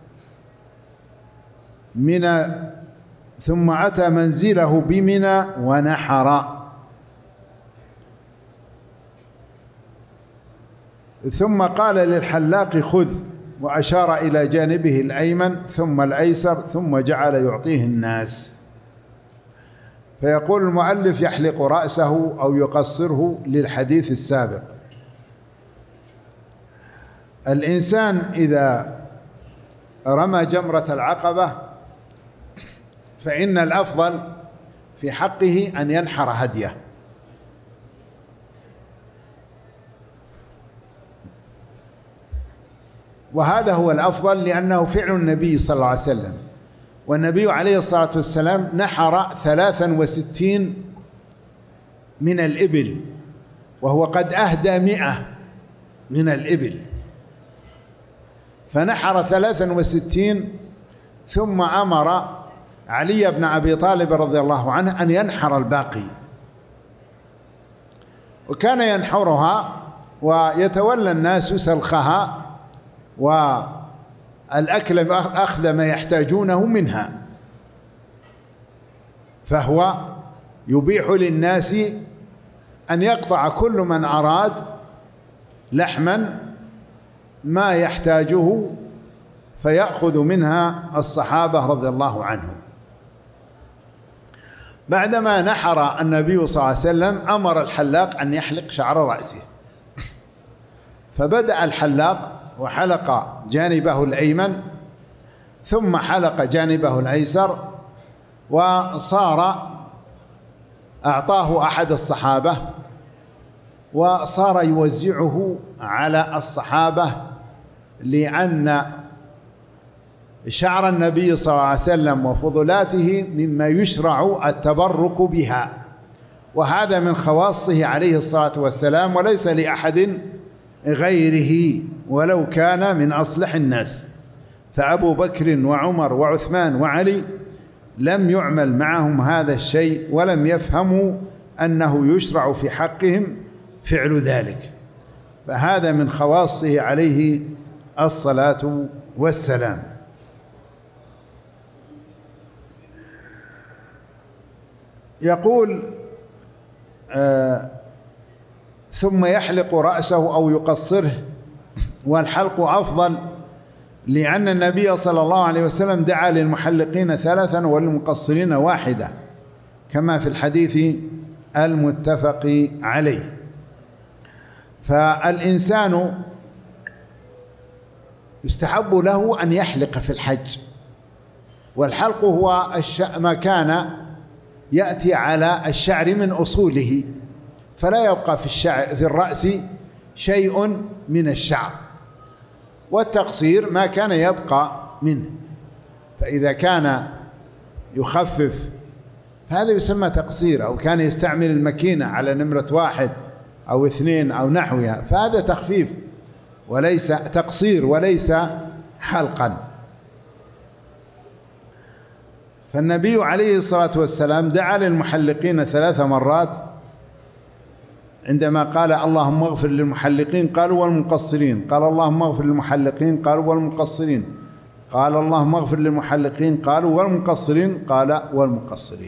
منى ثم أتى منزله بمنى ونحر، ثم قال للحلاق: خذ، وأشار إلى جانبه الأيمن ثم الأيسر، ثم جعل يعطيه الناس. فيقول المؤلف: يحلق رأسه أو يقصره للحديث السابق. الإنسان إذا رمى جمرة العقبة فإن الأفضل في حقه أن ينحر هديه، وهذا هو الأفضل لأنه فعل النبي صلى الله عليه وسلم. والنبي عليه الصلاة والسلام نحر ثلاثا وستين من الإبل، وهو قد أهدى مئة من الإبل، فنحر ثلاثا وستين ثم أمر علي بن أبي طالب رضي الله عنه أن ينحر الباقي، وكان ينحرها ويتولى الناس سلخها والأكل أخذ ما يحتاجونه منها، فهو يبيح للناس أن يقطع كل من أراد لحما ما يحتاجه فيأخذ منها الصحابة رضي الله عنهم. بعدما نحر النبي صلى الله عليه وسلم أمر الحلاق أن يحلق شعر رأسه، فبدأ الحلاق وحلق جانبه الأيمن ثم حلق جانبه الأيسر، وصار أعطاه أحد الصحابة وصار يوزعه على الصحابة، لأن شعر النبي صلى الله عليه وسلم وفضلاته مما يشرع التبرك بها، وهذا من خواصه عليه الصلاة والسلام وليس لأحد غيره ولو كان من أصلح الناس. فأبو بكر وعمر وعثمان وعلي لم يعمل معهم هذا الشيء ولم يفهموا أنه يشرع في حقهم فعل ذلك، فهذا من خواصه عليه الصلاة والسلام. يقول آه ثم يحلق رأسه أو يقصره، والحلق أفضل لأن النبي صلى الله عليه وسلم دعا للمحلقين ثلاثا والمقصرين واحدة كما في الحديث المتفق عليه. فالإنسان يستحب له أن يحلق في الحج، والحلق هو ما كان يأتي على الشعر من أصوله، فلا يبقى في الشعر في الرأس شيء من الشعر، والتقصير ما كان يبقى منه، فإذا كان يخفف فهذا يسمى تقصير، أو كان يستعمل المكينة على نمرة واحد أو اثنين أو نحوها فهذا تخفيف وليس تقصير وليس حلقا. فالنبي عليه الصلاة والسلام دعا للمحلقين ثلاث مرات عندما قال اللهم اغفر للمحلقين قالوا والمقصرين، قال اللهم اغفر للمحلقين قالوا والمقصرين، قال اللهم اغفر للمحلقين قالوا والمقصرين، قال والمقصرين.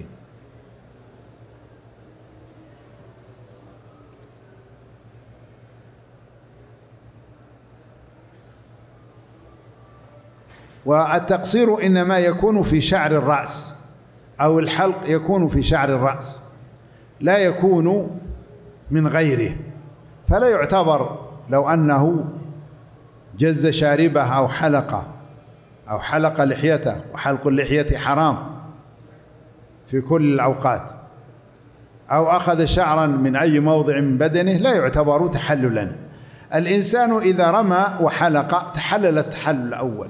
والتقصير إنما يكون في شعر الرأس، أو الحلق يكون في شعر الرأس لا يكون من غيره، فلا يعتبر لو أنه جز شاربه أو حلقه أو حلق لحيته، وحلق اللحية حرام في كل الأوقات، أو أخذ شعرا من أي موضع من بدنه لا يعتبر تحللا. الإنسان إذا رمى وحلق تحلل التحلل الأول،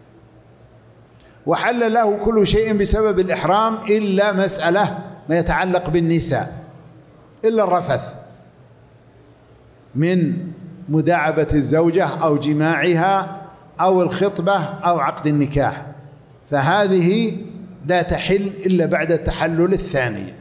وحل له كل شيء بسبب الإحرام إلا مسألة ما يتعلق بالنساء، إلا الرفث من مداعبة الزوجة أو جماعها أو الخطبة أو عقد النكاح، فهذه لا تحل إلا بعد التحلل الثاني.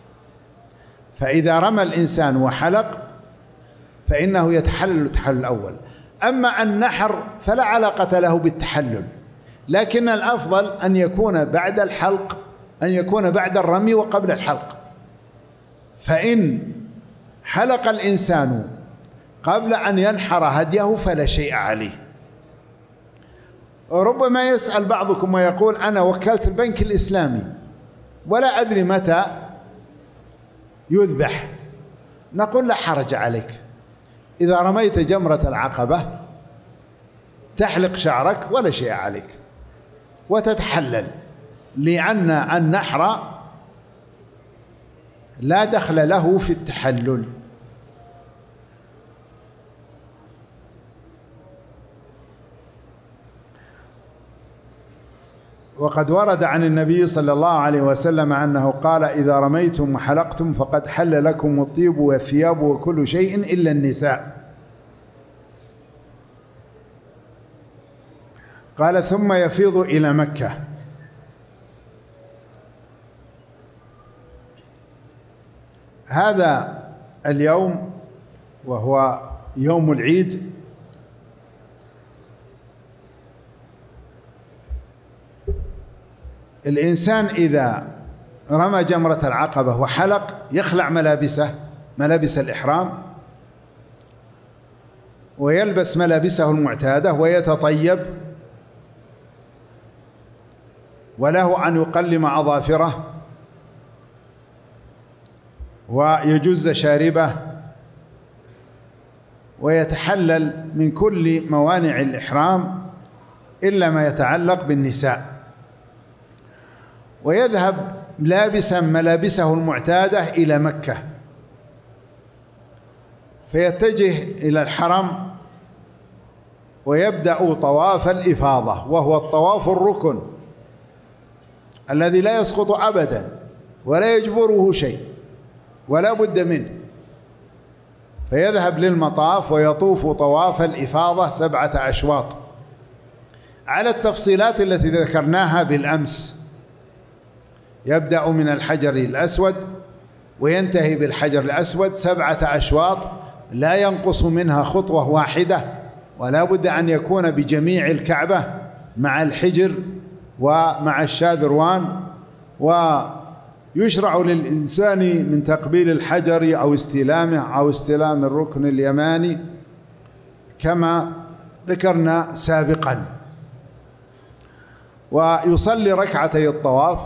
فإذا رمى الإنسان وحلق فإنه يتحلل التحلل الأول. أما النحر فلا علاقة له بالتحلل، لكن الأفضل أن يكون بعد الحلق، أن يكون بعد الرمي وقبل الحلق. فإن حلق الإنسان قبل أن ينحر هديه فلا شيء عليه. ربما يسأل بعضكم ويقول أنا وكلت البنك الإسلامي ولا أدري متى يذبح، نقول لا حرج عليك، إذا رميت جمرة العقبة تحلق شعرك ولا شيء عليك وتتحلل، لأن النحر لا دخل له في التحلل. وقد ورد عن النبي صلى الله عليه وسلم أنه قال: إذا رميتم وحلقتم فقد حل لكم الطيب والثياب وكل شيء إلا النساء. قال: ثم يفيض إلى مكة. هذا اليوم وهو يوم العيد الإنسان إذا رمى جمرة العقبة وحلق يخلع ملابسه، ملابس الإحرام، ويلبس ملابسه المعتادة ويتطيب، وله أن يقلم أظافره ويجز شاربه ويتحلل من كل موانع الإحرام إلا ما يتعلق بالنساء، ويذهب لابسا ملابسه المعتادة إلى مكة، فيتجه إلى الحرم ويبدأ طواف الإفاضة، وهو الطواف الركن الذي لا يسقط أبدا ولا يجبره شيء ولا بد منه. فيذهب للمطاف ويطوف طواف الإفاضة سبعة أشواط على التفصيلات التي ذكرناها بالأمس. يبدأ من الحجر الأسود وينتهي بالحجر الأسود، سبعة أشواط لا ينقص منها خطوة واحدة، ولا بد أن يكون بجميع الكعبة مع الحجر ومع الشاذروان. ويشرع للإنسان من تقبيل الحجر أو استلامه أو استلام الركن اليماني كما ذكرنا سابقا، ويصلي ركعتي الطواف،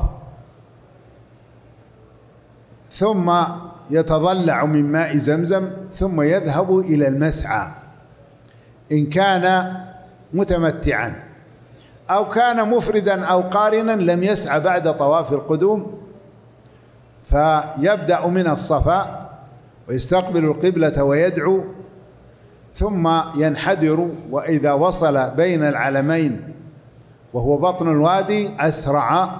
ثم يتضلع من ماء زمزم، ثم يذهب إلى المسعى إن كان متمتعا، أو كان مفردا أو قارنا لم يسعى بعد طواف القدوم، فيبدأ من الصفا ويستقبل القبلة ويدعو، ثم ينحدر، وإذا وصل بين العلمين وهو بطن الوادي أسرع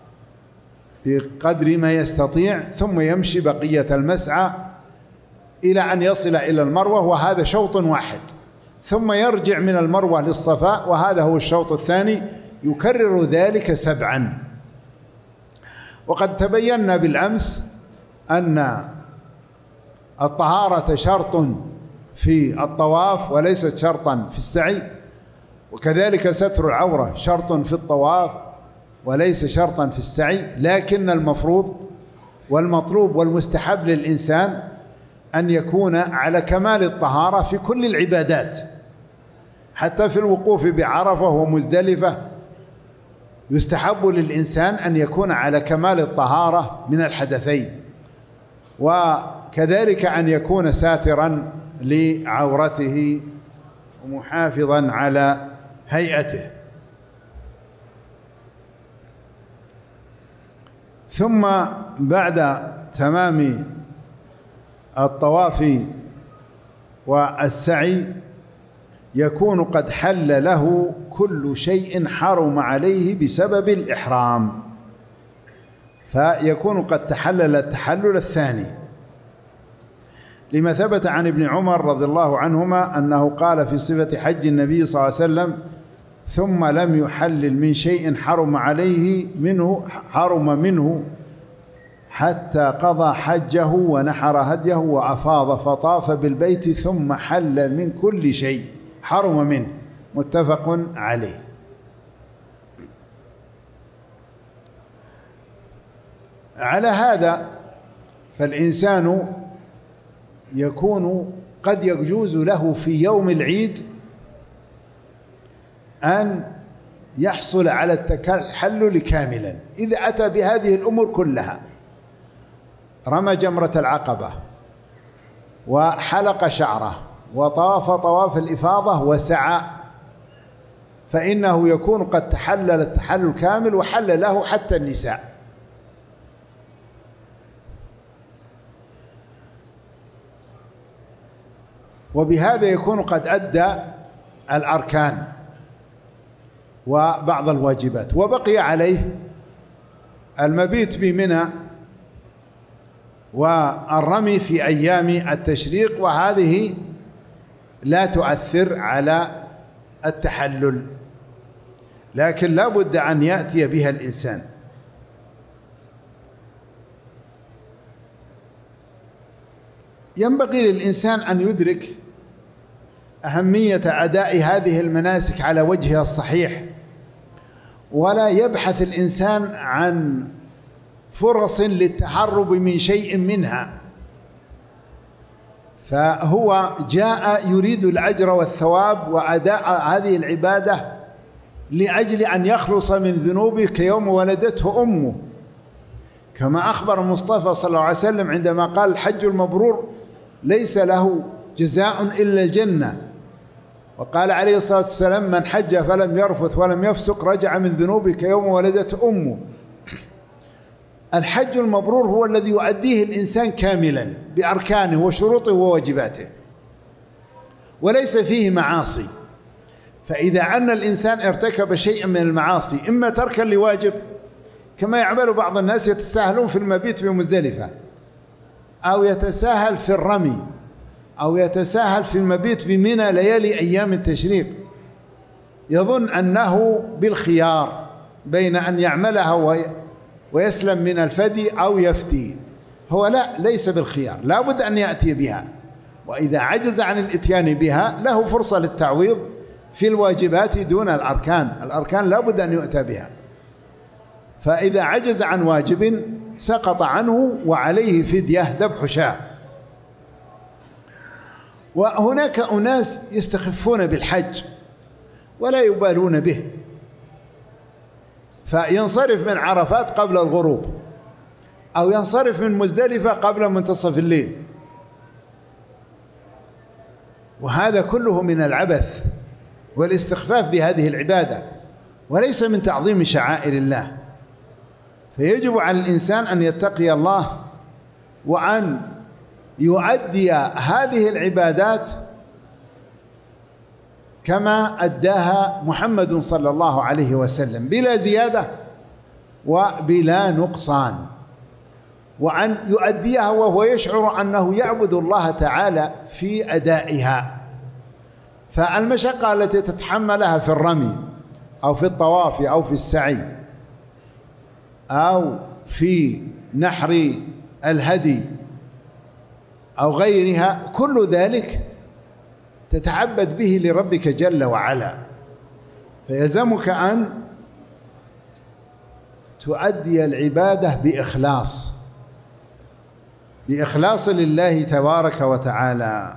بقدر ما يستطيع، ثم يمشي بقية المسعى إلى أن يصل إلى المروة، وهذا شوط واحد، ثم يرجع من المروة للصفاء، وهذا هو الشوط الثاني، يكرر ذلك سبعا. وقد تبينا بالأمس أن الطهارة شرط في الطواف وليست شرطا في السعي، وكذلك ستر العورة شرط في الطواف وليس شرطا في السعي، لكن المفروض والمطلوب والمستحب للإنسان أن يكون على كمال الطهارة في كل العبادات، حتى في الوقوف بعرفة ومزدلفة يستحب للإنسان أن يكون على كمال الطهارة من الحدثين، وكذلك أن يكون ساترا لعورته ومحافظا على هيئته. ثم بعد تمام الطواف والسعي يكون قد حل له كل شيء حرم عليه بسبب الإحرام، فيكون قد تحلل التحلل الثاني، لما ثبت عن ابن عمر رضي الله عنهما أنه قال في صفة حج النبي صلى الله عليه وسلم: ثم لم يحلل من شيء حرم عليه منه حرم منه حتى قضى حجه ونحر هديه وأفاض فطاف بالبيت ثم حلل من كل شيء حرم منه. متفق عليه. على هذا فالإنسان يكون قد يجوز له في يوم العيد أن يحصل على التحلل كاملا إذا أتى بهذه الأمور كلها: رمى جمرة العقبة وحلق شعره وطاف طواف الإفاضة وسعى، فإنه يكون قد تحلل التحلل كامل وحل له حتى النساء. وبهذا يكون قد أدى الأركان وبعض الواجبات، وبقي عليه المبيت بمنى والرمي في أيام التشريق، وهذه لا تؤثر على التحلل، لكن لا بد أن يأتي بها الإنسان. ينبغي للإنسان أن يدرك أهمية أداء هذه المناسك على وجهها الصحيح، ولا يبحث الإنسان عن فرص للتهرب من شيء منها، فهو جاء يريد الأجر والثواب وأداء هذه العبادة لأجل أن يخلص من ذنوبه كيوم ولدته أمه، كما أخبر المصطفى صلى الله عليه وسلم عندما قال: الحج المبرور ليس له جزاء إلا الجنة. وقال عليه الصلاة والسلام: من حج فلم يرفث ولم يفسق رجع من ذنوبه كيوم ولدته أمه. الحج المبرور هو الذي يؤديه الإنسان كاملا بأركانه وشروطه وواجباته، وليس فيه معاصي. فإذا أن الإنسان ارتكب شيئا من المعاصي، إما تركا لواجب كما يعمل بعض الناس يتساهلون في المبيت بمزدلفة، أو يتساهل في الرمي، أو يتساهل في المبيت بمنى ليالي أيام التشريق، يظن أنه بالخيار بين أن يعملها ويسلم من الفدي أو يفتي. هو لا، ليس بالخيار، لا بد أن يأتي بها، وإذا عجز عن الإتيان بها له فرصة للتعويض في الواجبات دون الأركان. الأركان لا بد أن يؤتى بها، فإذا عجز عن واجب سقط عنه وعليه فدية ذبح شاة. وهناك أناس يستخفون بالحج ولا يبالون به، فينصرف من عرفات قبل الغروب، أو ينصرف من مزدلفة قبل منتصف الليل، وهذا كله من العبث والاستخفاف بهذه العبادة، وليس من تعظيم شعائر الله. فيجب على الإنسان أن يتقي الله وأن يؤدي هذه العبادات كما أداها محمد صلى الله عليه وسلم بلا زيادة وبلا نقصان، وأن يؤديها وهو يشعر أنه يعبد الله تعالى في أدائها. فالمشقة التي تتحملها في الرمي أو في الطواف أو في السعي أو في نحر الهدي أو غيرها، كل ذلك تتعبد به لربك جل وعلا، فيلزمك أن تؤدي العبادة بإخلاص بإخلاص لله تبارك وتعالى.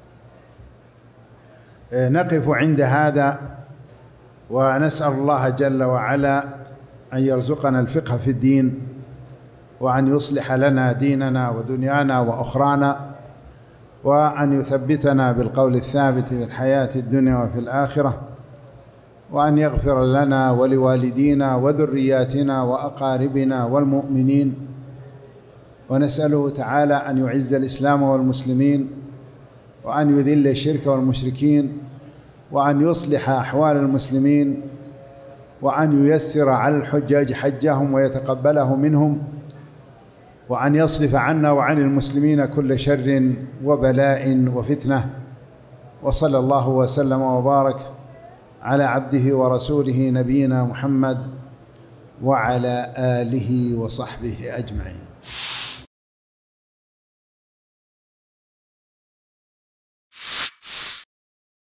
نقف عند هذا، ونسأل الله جل وعلا أن يرزقنا الفقه في الدين، وأن يصلح لنا ديننا ودنيانا وأخرانا، وأن يثبتنا بالقول الثابت في الحياة الدنيا وفي الآخرة، وأن يغفر لنا ولوالدينا وذرياتنا وأقاربنا والمؤمنين. ونسأله تعالى أن يعز الإسلام والمسلمين، وأن يذل الشرك والمشركين، وأن يصلح أحوال المسلمين، وأن ييسر على الحجاج حجهم ويتقبله منهم، وأن يصرف عنا وعن المسلمين كل شر وبلاء وفتنة. وصلى الله وسلم وبارك على عبده ورسوله نبينا محمد وعلى آله وصحبه أجمعين.